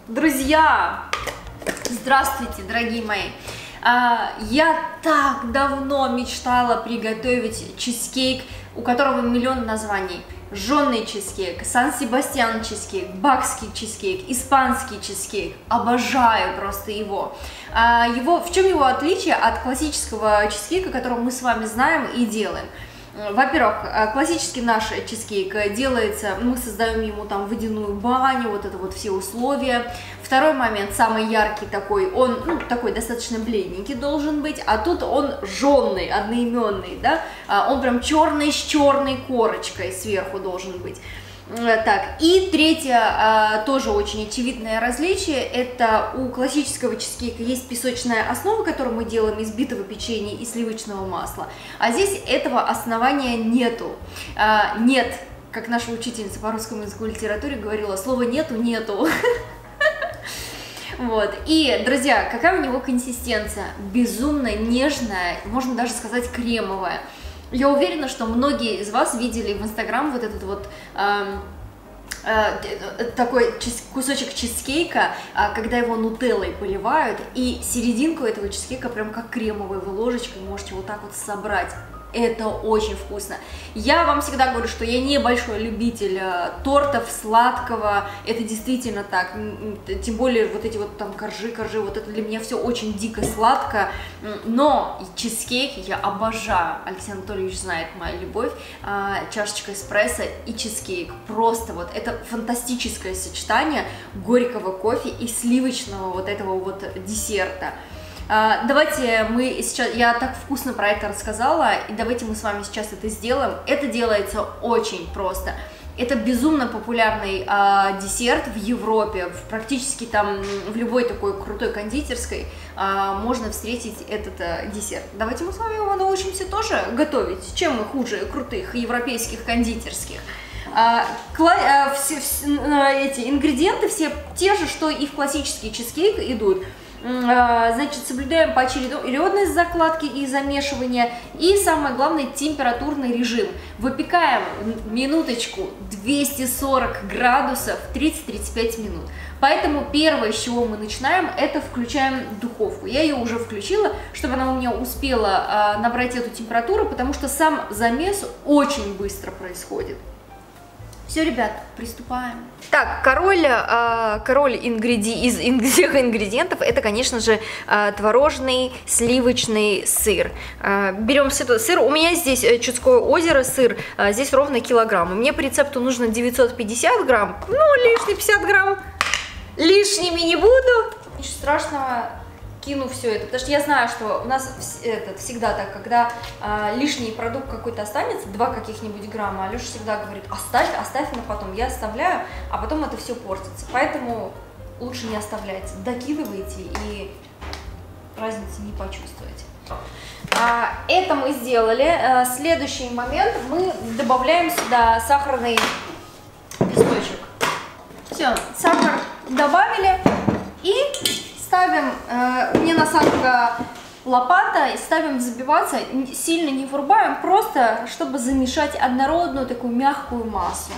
Друзья, здравствуйте, дорогие мои. Я так давно мечтала приготовить чизкейк, у которого миллион названий. Жженый чизкейк, Сан-Себастьян чизкейк, бакский чизкейк, испанский чизкейк. Обожаю просто его. В чем его отличие от классического чизкейка, который мы с вами знаем и делаем? Во-первых, классический наш чизкейк делается, мы создаем ему там водяную баню, вот это вот все условия. Второй момент, самый яркий такой, он такой достаточно бледненький должен быть, а тут он жженый, одноименный, да, он прям черный с черной корочкой сверху должен быть. Так, и третье, тоже очень очевидное различие, это у классического чизкейка есть песочная основа, которую мы делаем из битого печенья и сливочного масла, а здесь этого основания нету. Нет, как наша учительница по русскому языку и литературе говорила, слова нету. Вот, и, друзья, какая у него консистенция? Безумно нежная, можно даже сказать кремовая. Я уверена, что многие из вас видели в Инстаграм вот этот вот такой кусочек чизкейка, когда его нутеллой поливают, и серединку этого чизкейка прям как кремовой вы ложечкой можете вот так вот собрать. Это очень вкусно. Я вам всегда говорю, что я не большой любитель тортов, сладкого, это действительно так, тем более вот эти вот там коржи, вот это для меня все очень дико сладко, но чизкейк я обожаю, Алексей Анатольевич знает мою любовь, чашечка эспрессо и чизкейк, просто вот это фантастическое сочетание горького кофе и сливочного вот этого вот десерта. Давайте мы сейчас, я так вкусно про это рассказала, и давайте мы с вами сейчас это сделаем. Это делается очень просто. Это безумно популярный десерт в Европе, практически там в любой такой крутой кондитерской можно встретить этот десерт. Давайте мы с вами его научимся тоже готовить. Чем мы хуже крутых европейских кондитерских? Эти ингредиенты все те же, что и в классический чизкейк идут. Значит, соблюдаем поочередность закладки и замешивания, и самое главное температурный режим. Выпекаем минуточку 240 градусов 30-35 минут. Поэтому первое, с чего мы начинаем, это включаем духовку. Я ее уже включила, чтобы она у меня успела набрать эту температуру, потому что сам замес очень быстро происходит. Все, ребят, приступаем. Так, король из всех ингредиентов, это, конечно же, творожный сливочный сыр. Берем сыр, у меня здесь Чудское озеро сыр, здесь ровно килограмм. Мне по рецепту нужно 950 грамм, лишние 50 грамм, лишними не буду. Ничего страшного. Кину все это, потому что я знаю, что у нас всегда так, когда лишний продукт какой-то останется, 2 каких-нибудь грамма, Алеша всегда говорит, оставь на потом, я оставляю, а потом это все портится, поэтому лучше не оставляйте, докидывайте и разницы не почувствуете. Это мы сделали, следующий момент, мы добавляем сюда сахарный песочек. Все, сахар добавили и ставим, у меня насадка лопата, и ставим взбиваться, сильно не врубаем, просто чтобы замешать однородную такую мягкую массу.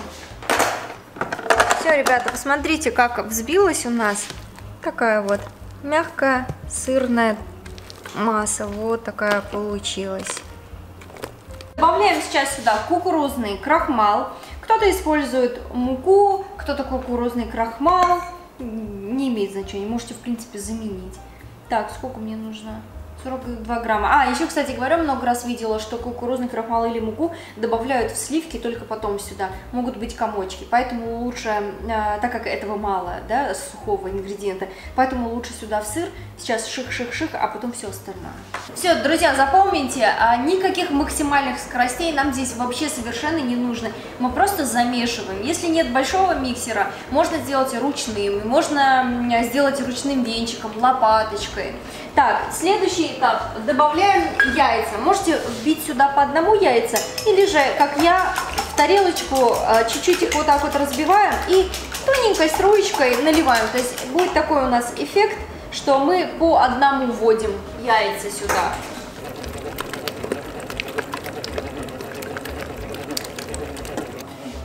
Все, ребята, посмотрите, как взбилась у нас такая вот мягкая сырная масса, вот такая получилась. Добавляем сейчас сюда кукурузный крахмал, кто-то использует муку, кто-то кукурузный крахмал. Не имеет значения, можете в принципе заменить. Так, сколько мне нужно? 42 грамма. Еще, кстати говоря, много раз видела, что кукурузный крахмал или муку добавляют в сливки, только потом сюда могут быть комочки, поэтому лучше, так как этого мало, да, сухого ингредиента, поэтому лучше сюда в сыр, сейчас ших-ших-ших, а потом все остальное. Все, друзья, запомните, никаких максимальных скоростей нам здесь вообще совершенно не нужно, мы просто замешиваем. Если нет большого миксера, можно сделать ручным, можно сделать ручным венчиком, лопаточкой. Так, следующий этап. Добавляем яйца. Можете вбить сюда по одному яйца, или же, как я, в тарелочку чуть-чуть их вот так вот разбиваем и тоненькой струечкой наливаем. То есть будет такой у нас эффект, что мы по одному вводим яйца сюда.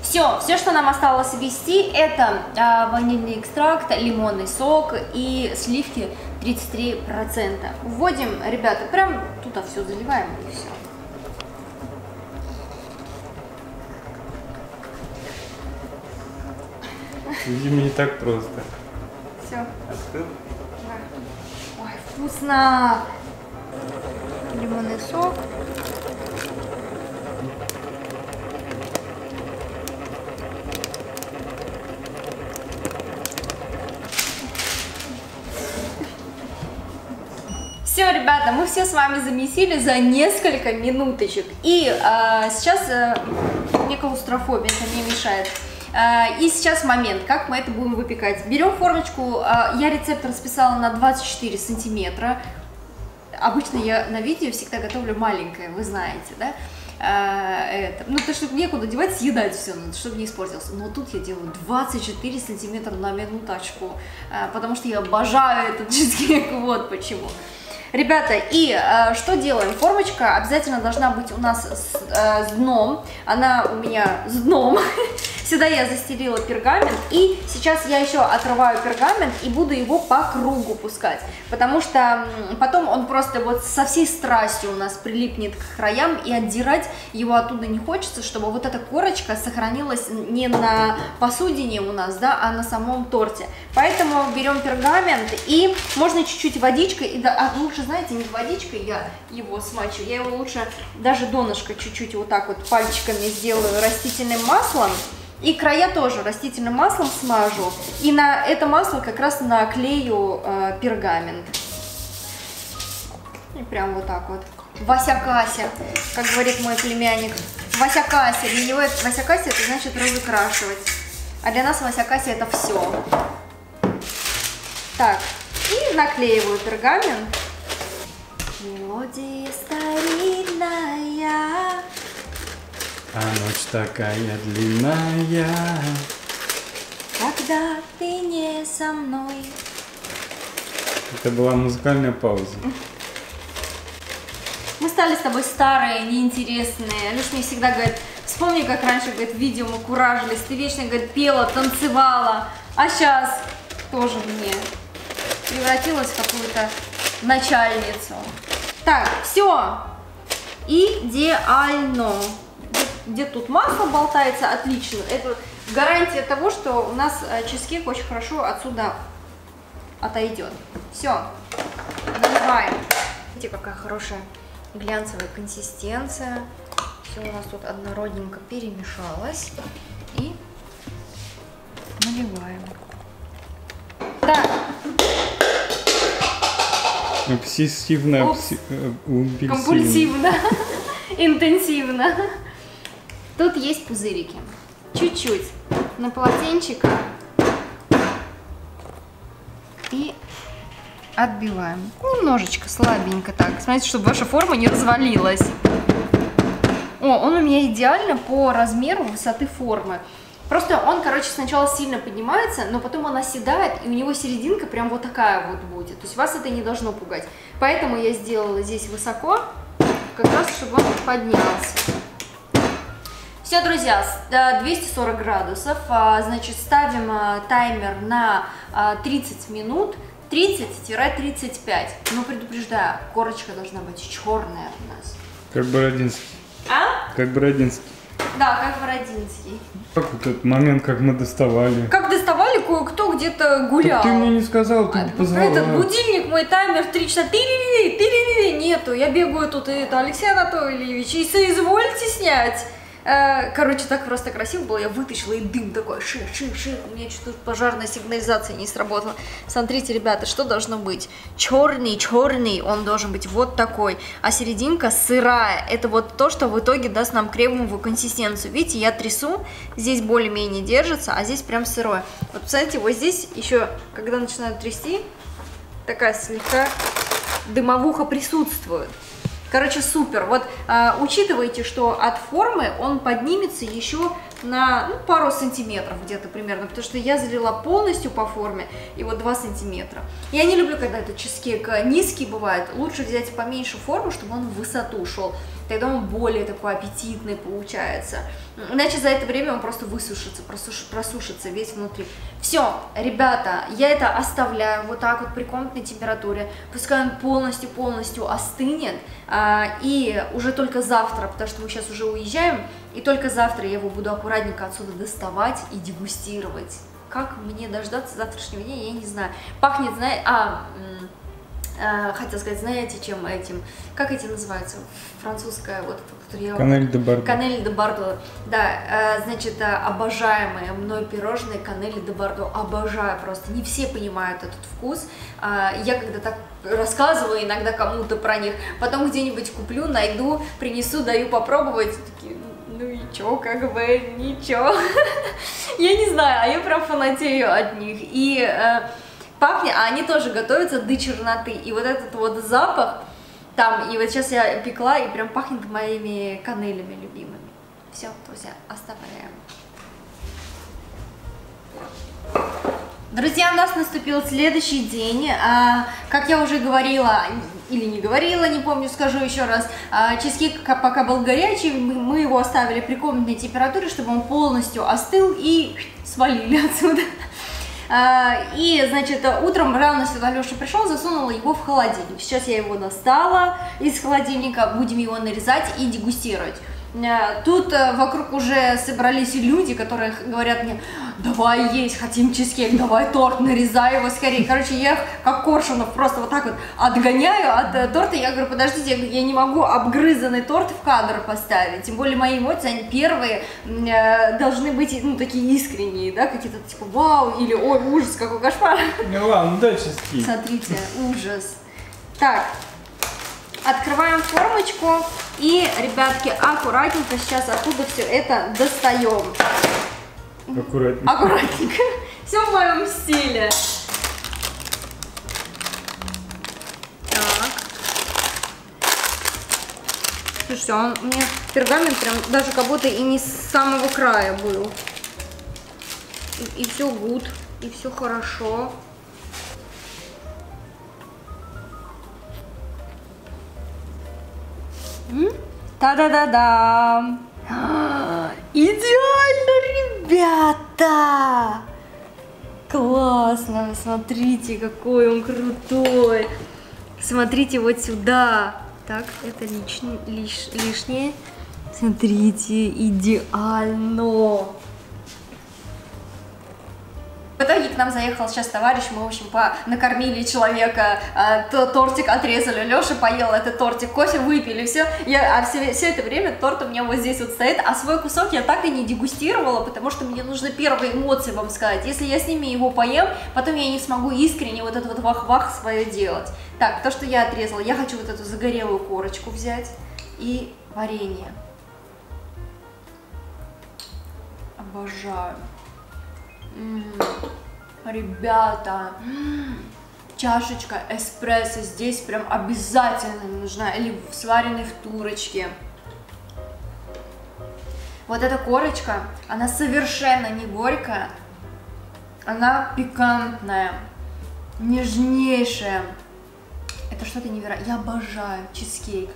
Все, что нам осталось ввести, это ванильный экстракт, лимонный сок и сливки 33%. Вводим, ребята, прям туда все заливаем и все. Видимо, не так просто. Все. Остыл? Да. Ой, вкусно! Лимонный сок. Все, ребята, мы все с вами замесили за несколько минуточек. И сейчас мне клаустрофобия, это мне мешает. И сейчас момент, как мы это будем выпекать. Берем формочку, я рецепт расписала на 24 сантиметра. Обычно я на видео всегда готовлю маленькое, вы знаете, да? Ну, то, чтобы некуда девать, съедать все, чтобы не испортился. Но тут я делаю 24 сантиметра на минуточку, потому что я обожаю этот чизкейк, вот почему. Ребята, и что делаем? Формочка обязательно должна быть у нас с дном. Она у меня с дном. Сюда я застелила пергамент. И сейчас я еще отрываю пергамент и буду его по кругу пускать. Потому что потом он просто вот со всей страстью у нас прилипнет к краям. И отдирать его оттуда не хочется, чтобы вот эта корочка сохранилась не на посудине у нас, да, а на самом торте. Поэтому берем пергамент и можно чуть-чуть водичкой. И лучше, знаете, не водичкой я его смачу. Я его лучше даже донышко чуть-чуть вот так вот пальчиками сделаю растительным маслом. И края тоже растительным маслом смажу. И на это масло как раз наклею пергамент. И прям вот так вот. Вася-кася, как говорит мой племянник. Вася-кася. Для него Вася-кася это значит разукрашивать. А для нас Вася-кася это все. Так, и наклеиваю пергамент. Мелодия старинная. А ночь такая длинная. Когда ты не со мной. Это была музыкальная пауза. Мы стали с тобой старые, неинтересные. Леш мне всегда говорит, вспомни, как раньше, говорит, в видео мы куражились. Ты вечно, говорит, пела, танцевала. А сейчас тоже мне превратилась в какую-то начальницу. Так, все. Идеально. Где тут масло болтается, отлично. Это гарантия того, что у нас чизкейк очень хорошо отсюда отойдет. Все, наливаем. Видите, какая хорошая глянцевая консистенция. Все у нас тут однородненько перемешалось. И наливаем. Так. Обсессивно, компульсивно, интенсивно. Тут есть пузырики. Чуть-чуть на полотенчика. И отбиваем. Немножечко, слабенько так. Смотрите, чтобы ваша форма не развалилась. О, он у меня идеально по размеру высоты формы. Просто он, короче, сначала сильно поднимается, но потом он оседает, и у него серединка прям вот такая вот будет. То есть вас это не должно пугать. Поэтому я сделала здесь высоко, как раз, чтобы он поднялся. Все, друзья, 240 градусов, значит, ставим таймер на 30 минут, 30-35. Но предупреждаю, корочка должна быть черная у нас. Как Бородинский. А? Как Бородинский. Да, как Бородинский. Как вот этот момент, как мы доставали. Как доставали, кое-кто где-то гулял. Так ты мне не сказал, ты позвала. Этот будильник, мой таймер 3 часа, нету. Я бегаю тут, это Алексей Анатольевич, и соизвольте снять. Короче, так просто красиво было, я вытащила, и дым такой, шик, у меня что-то пожарная сигнализация не сработала. Смотрите, ребята, что должно быть? Черный, он должен быть вот такой, а серединка сырая. Это вот то, что в итоге даст нам кремовую консистенцию. Видите, я трясу, здесь более-менее держится, а здесь прям сырое. Вот, посмотрите, вот здесь еще, когда начинаю трясти, такая слегка дымовуха присутствует. Короче, супер. Вот учитывайте, что от формы он поднимется еще на пару сантиметров где-то примерно, потому что я залила полностью по форме, и вот 2 сантиметра. Я не люблю, когда этот чизкейк низкий бывает, лучше взять поменьше форму, чтобы он в высоту шел, тогда он более такой аппетитный получается. Иначе за это время он просто высушится, просушится весь внутри. Все, ребята, я это оставляю вот так вот при комнатной температуре, пускай он полностью остынет, и уже только завтра, потому что мы сейчас уже уезжаем, и только завтра я его буду аккуратненько отсюда доставать и дегустировать. Как мне дождаться завтрашнего дня, я не знаю. Пахнет, знаете, хотел сказать, знаете, чем этим, как эти называются, французская, вот, Канель де Бардо. Канель де Бардо, да, значит, обожаемые мной пирожные Канель де Бардо, обожаю просто, не все понимают этот вкус, я когда так рассказываю иногда кому-то про них, потом где-нибудь куплю, найду, принесу, даю попробовать, такие, ну и чё, как бы, ничего, я не знаю, а я прям фанатею от них, и пахнет, а они тоже готовятся до черноты, и вот этот вот запах там, и вот сейчас я пекла, и прям пахнет моими канелями любимыми. Все, друзья, оставляем. Друзья, у нас наступил следующий день, как я уже говорила, или не говорила, не помню, скажу еще раз, чизкейк пока был горячий, мы его оставили при комнатной температуре, чтобы он полностью остыл, и свалили отсюда. И, значит, утром рано сюда Леша пришел, засунула его в холодильник. Сейчас я его достала из холодильника, будем его нарезать и дегустировать. Тут вокруг уже собрались люди, которые говорят мне: давай есть, хотим чизкейк, давай торт, нарезай его скорее. Короче, я их, как коршунов, просто вот так вот отгоняю от торта. Я говорю: подождите, я не могу обгрызанный торт в кадр поставить. Тем более мои эмоции, они первые, должны быть, ну, такие искренние, да, какие-то типа вау, или ой, ужас, какой кошмар. Ну ладно, дай чизкейк. Смотрите, ужас. Так. Открываем формочку и, ребятки, аккуратненько сейчас оттуда все это достаем. Аккуратненько. Аккуратненько. Все в моем стиле. Так. Слушайте, он мне пергамент прям даже как будто и не с самого края был. И все гуд, и все хорошо. Та-да-да-да! Идеально, ребята! Классно! Смотрите, какой он крутой! Смотрите вот сюда! Так, это лишнее. Смотрите, идеально! В итоге к нам заехал сейчас товарищ, мы, в общем, накормили человека, тортик отрезали, Леша поел этот тортик, кофе выпили, все. Все это время торт у меня вот здесь вот стоит, а свой кусок я так и не дегустировала, потому что мне нужны первые эмоции вам сказать. Если я с ними его поем, потом я не смогу искренне вот это вот вах-вах свое делать. Так, то, что я отрезала, я хочу вот эту загорелую корочку взять и варенье. Обожаю. Ребята, чашечка эспрессо здесь прям обязательно нужна, или сваренной в турочке. Вот эта корочка, она совершенно не горькая, она пикантная, нежнейшая. Это что-то невероятное. Я обожаю чизкейк.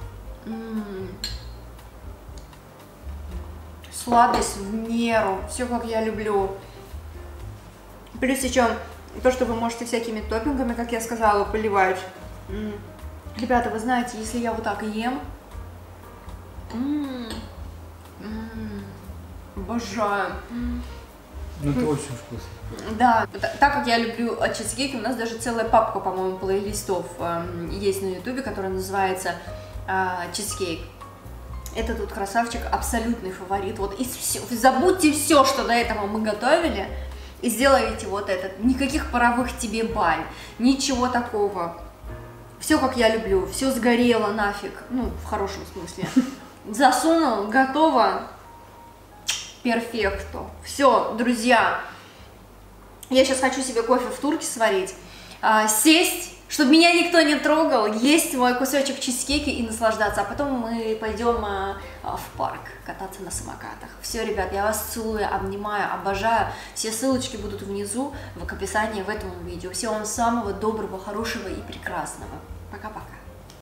Сладость в меру, все как я люблю. Плюс еще то, что вы можете всякими топпингами, как я сказала, поливать. Ребята, вы знаете, если я вот так ем, обожаю. Ну это очень вкусно. Да, так как я люблю чизкейки, у нас даже целая папка, по-моему, плейлистов есть на ютубе, которая называется чизкейк. Это тут красавчик, абсолютный фаворит. Вот забудьте все, что до этого мы готовили, и сделайте вот этот. Никаких паровых тебе баль, ничего такого. Все как я люблю, все сгорело нафиг, ну, в хорошем смысле. Засунул, готово, перфекто. Все, друзья, я сейчас хочу себе кофе в турке сварить, сесть чтобы меня никто не трогал, есть мой кусочек чизкейка и наслаждаться. А потом мы пойдем в парк кататься на самокатах. Все, ребят, я вас целую, обнимаю, обожаю. Все ссылочки будут внизу в описании в этом видео. Всего вам самого доброго, хорошего и прекрасного. Пока-пока.